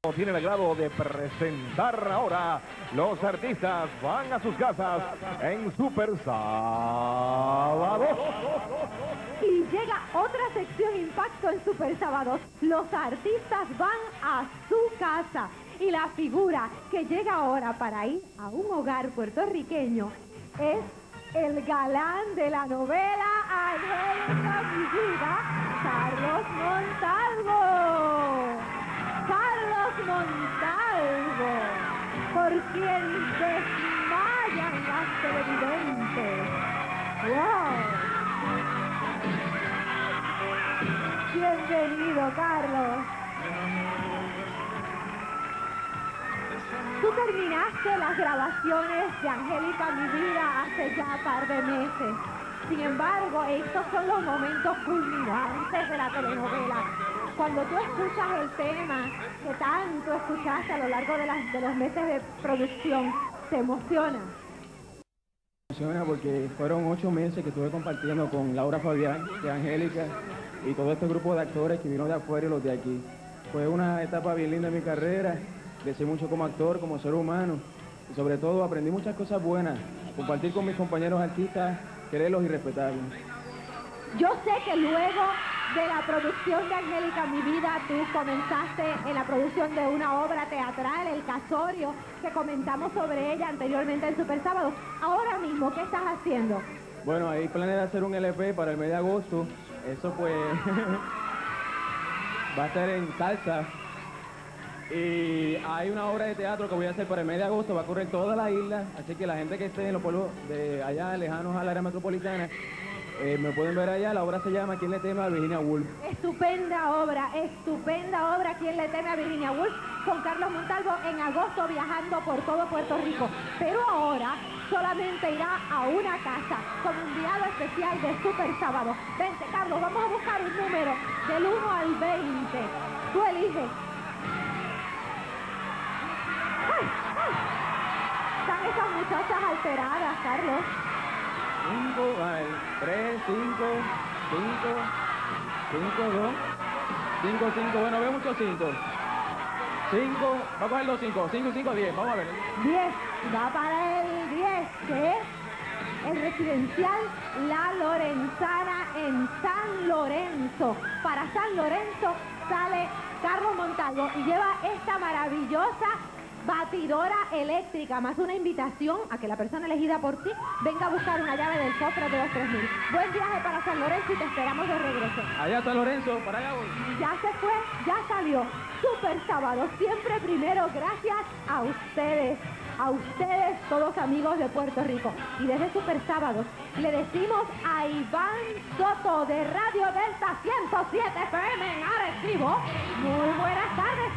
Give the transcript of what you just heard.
Rico tiene el agrado de presentar ahora los artistas van a sus casas en Super Sábados. Y llega otra sección Impacto en Super Sábados. Los artistas van a su casa. Y la figura que llega ahora para ir a un hogar puertorriqueño es el galán de la novela Angélica Mi Vida, Carlos Montalvo. Carlos Montalvo, por quien desmayan las televidentes. ¡Wow! Bienvenido, Carlos. Tú terminaste las grabaciones de Angélica Mi Vida hace ya un par de meses. Sin embargo, estos son los momentos culminantes de la telenovela. Cuando tú escuchas el tema que tanto escuchaste a lo largo de los meses de producción, ¿te emociona? Me emociona porque fueron 8 meses que estuve compartiendo con Laura Fabián, de Angélica, y todo este grupo de actores que vino de afuera y los de aquí. Fue una etapa bien linda en mi carrera, crecí mucho como actor, como ser humano, y sobre todo aprendí muchas cosas buenas, compartir con mis compañeros artistas, quererlos y respetarlos. Yo sé que luego de la producción de Angélica Mi Vida, tú comenzaste en la producción de una obra teatral, El Casorio, que comentamos sobre ella anteriormente en Super Sábado. Ahora mismo, ¿qué estás haciendo? Bueno, ahí planeo hacer un LP para el mes de agosto. Eso pues va a ser en salsa. Y hay una obra de teatro que voy a hacer para el mes de agosto, va a correr toda la isla, así que la gente que esté en los pueblos de allá lejanos al área metropolitana, me pueden ver allá. La obra se llama ¿Quién le teme a Virginia Woolf? Estupenda obra, ¿Quién le teme a Virginia Woolf? Con Carlos Montalvo en agosto viajando por todo Puerto Rico. Pero ahora solamente irá a una casa con un enviado especial de Super Sábado. Vente, Carlos, vamos a buscar un número del 1 al 20. Tú eliges. ¡Ay, ay! Están esas muchachas alteradas, Carlos. 5, 3, 5, 5, 5, 2, 5, 5, bueno, veo muchos 5. 5, va a coger los 5, 5, 5, 10, vamos a ver. 10, va para el 10, que es el residencial La Lorenzana en San Lorenzo. Para San Lorenzo sale Carlos Montalvo y lleva esta maravillosa batidora eléctrica, más una invitación a que la persona elegida por ti venga a buscar una llave del cofre de los 3.000. Buen viaje para San Lorenzo y te esperamos de regreso. Allá San Lorenzo, para allá voy. Ya se fue, ya salió. Super Sábado, siempre primero, gracias a ustedes, todos amigos de Puerto Rico. Y desde Super Sábado le decimos a Iván Soto de Radio Delta 107 FM en Arecibo, muy buenas tardes.